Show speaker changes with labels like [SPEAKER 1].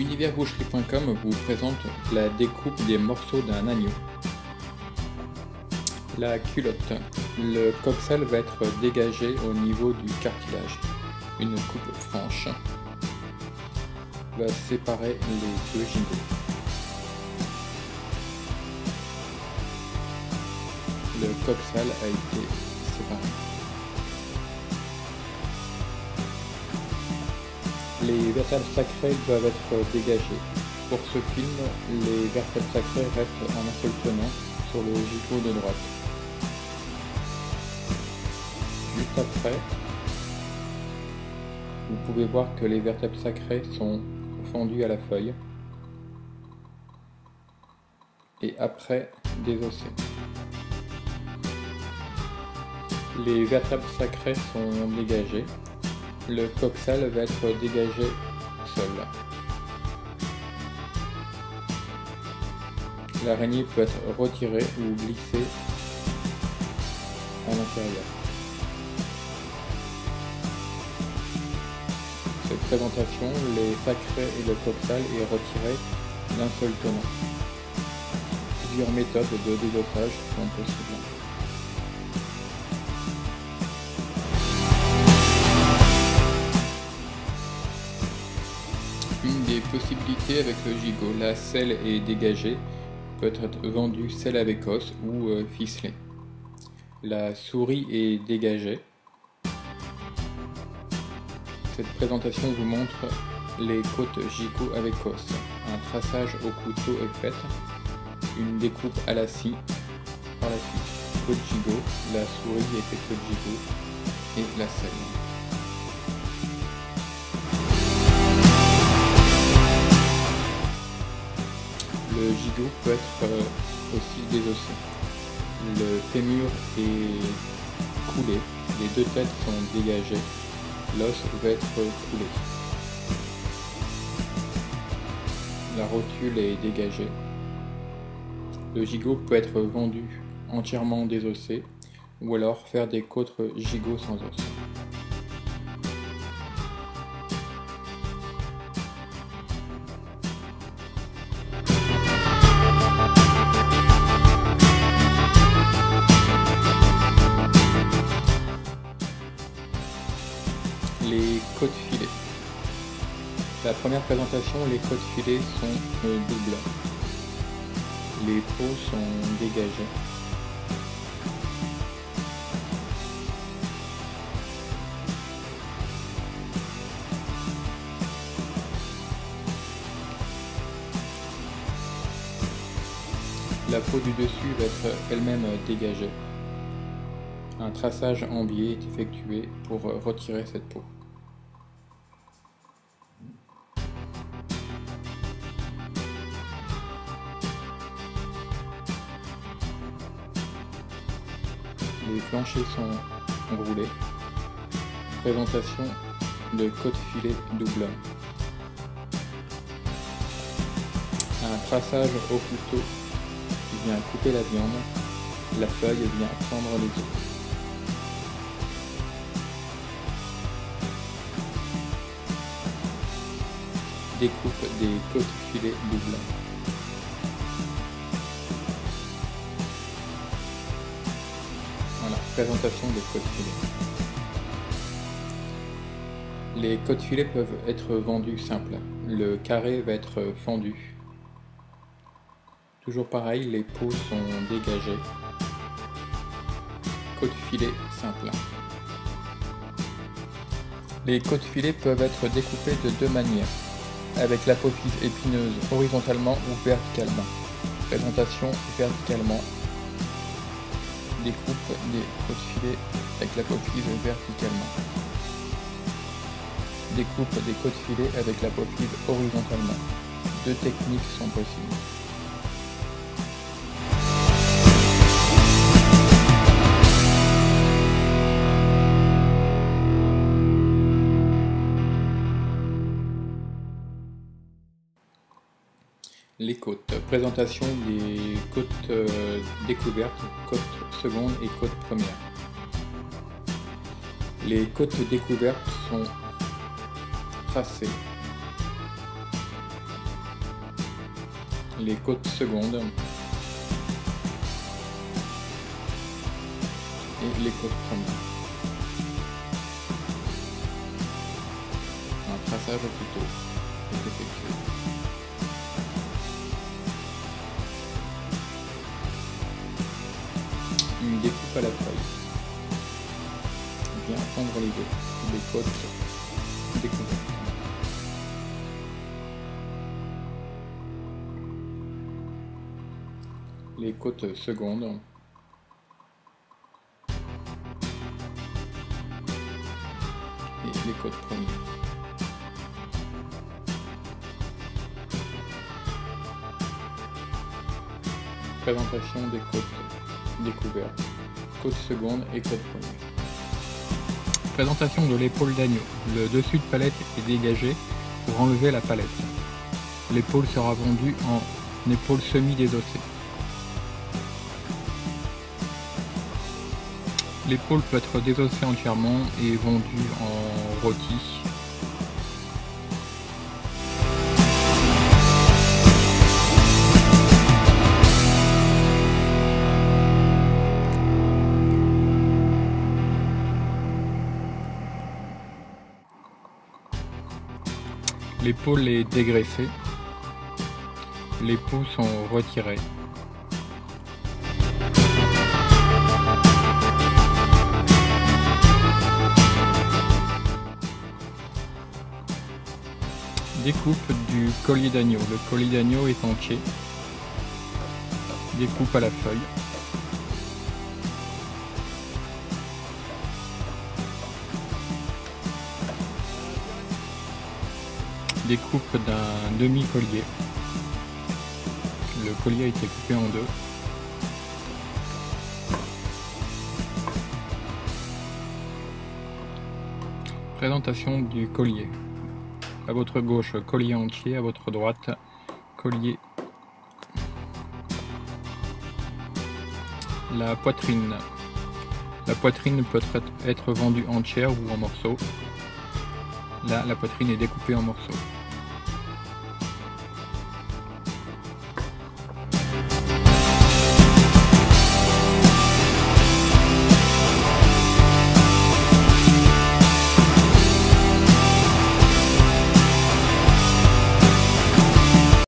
[SPEAKER 1] Universboucherie.com vous présente la découpe des morceaux d'un agneau. La culotte. Le coxal va être dégagé au niveau du cartilage. Une coupe franche va séparer les deux gigots. Le coxal a été séparé. Les vertèbres sacrées doivent être dégagées. Pour ce film, les vertèbres sacrées restent en un seul tenant sur le gigot de droite. Juste après, vous pouvez voir que les vertèbres sacrées sont fendues à la feuille et après désossées. Les vertèbres sacrées sont dégagées. Le coxal va être dégagé seul. L'araignée peut être retirée ou glissée à l'intérieur. Cette présentation, les sacrés et le coxal est retiré d'un seul tenant. Plusieurs méthodes de désossage sont possibles. Une des possibilités avec le gigot, la selle est dégagée, peut être vendue selle avec os ou ficelée. La souris est dégagée. Cette présentation vous montre les côtes gigot avec os. Un traçage au couteau est fait, une découpe à la scie. Par la suite, côte gigot, la souris est côte gigot et la selle. Le gigot peut être aussi désossé. Le fémur est coulé, les deux têtes sont dégagées, l'os va être coulé. La rotule est dégagée. Le gigot peut être vendu entièrement désossé ou alors faire des côtes gigot sans os. Les côtes filées. La première présentation, les côtes filées sont doubles. Les peaux sont dégagées. La peau du dessus va être elle-même dégagée. Un traçage en biais est effectué pour retirer cette peau. Les flanchers sont roulés. Présentation de côte filet double. Un traçage au couteau qui vient couper la viande. La feuille vient fendre les os. Découpe des côtes filées doubles. Voilà, présentation des côtes filées. Les côtes filées peuvent être vendues simples. Le carré va être fendu. Toujours pareil, les peaux sont dégagées. Côtes filées simples. Les côtes filées peuvent être découpées de deux manières, avec l'apophyse épineuse horizontalement ou verticalement. Présentation verticalement. Découpe des côtes filées avec l'apophyse verticalement. Découpe des côtes filées avec l'apophyse horizontalement. Deux techniques sont possibles. Les côtes. Présentation des côtes découvertes, côte seconde et côte première. Les côtes découvertes sont tracées les côtes secondes et les côtes premières. Un traçage au couteau est effectué. Une découpe à la feuille. Bien fondre les côtes découvertes. Les côtes secondes et les côtes premières. Présentation des côtes découvertes, côtes secondes et côtes premières. Présentation de l'épaule d'agneau. Le dessus de palette est dégagé pour enlever la palette. L'épaule sera vendue en épaule semi-désossée. L'épaule peut être désossée entièrement et vendue en rôti. L'épaule est dégraissée. Les peaux sont retirées. Découpe du collier d'agneau. Le collier d'agneau est entier. Découpe à la feuille. Découpe d'un demi-collier. Le collier a été coupé en deux. Présentation du collier. À votre gauche, collier entier, à votre droite, collier. La poitrine. La poitrine peut être vendue entière ou en morceaux. Là, la poitrine est découpée en morceaux.